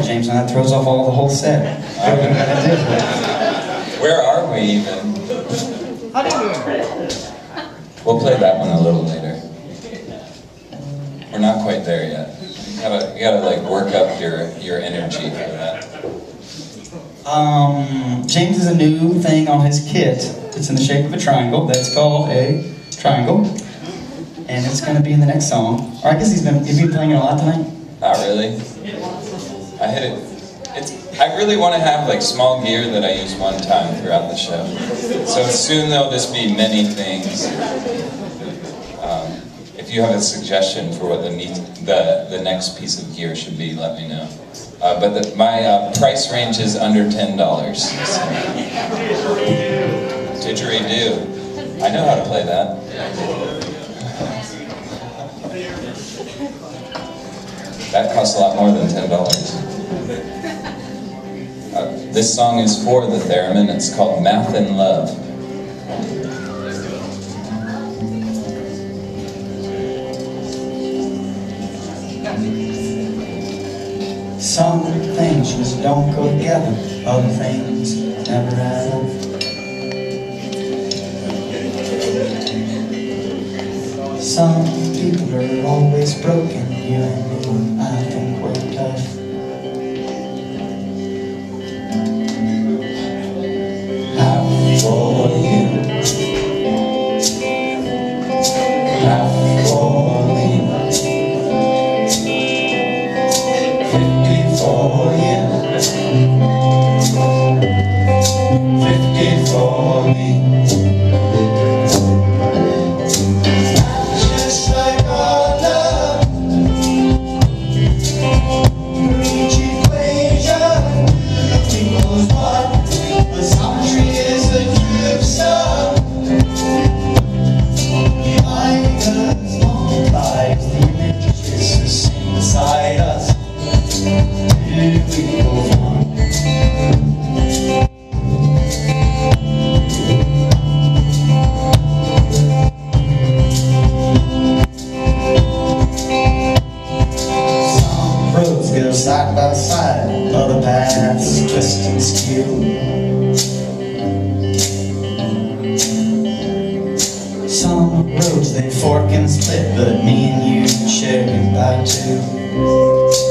James, and that throws off the whole set. Where are we even? We'll play that one a little later. We're not quite there yet. You gotta like work up your energy for that. James has a new thing on his kit. It's in the shape of a triangle. That's called a triangle. And it's going to be in the next song. Or I guess you've been playing it a lot tonight? Not really. I hit it. I really want to have like small gear that I use one time throughout the show. So soon there'll just be many things. If you have a suggestion for what the next piece of gear should be, let me know. But my price range is under $10. So. Didgeridoo. I know how to play that. That costs a lot more than $10. This song is for the theremin. It's called Math and Love. Some things just don't go together, other things never add up. Some people are always broken, you and me, I think we're tough. Half for you, half for me. 50 for you, 50 for me. Just like our love, each equation equals one. The symmetry is a true sum. Behind us, long lives, the image is the same beside us. Some roads go side by side, other paths twist and skew. Some roads they fork and split, but me and you share goodbye too.